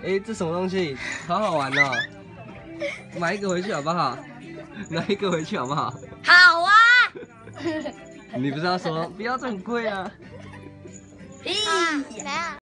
哎，这什么东西？好好玩哦！买一个回去好不好？拿一个回去好不好？ 好啊。 你不是要说不要这么贵啊？ 屁。 没有。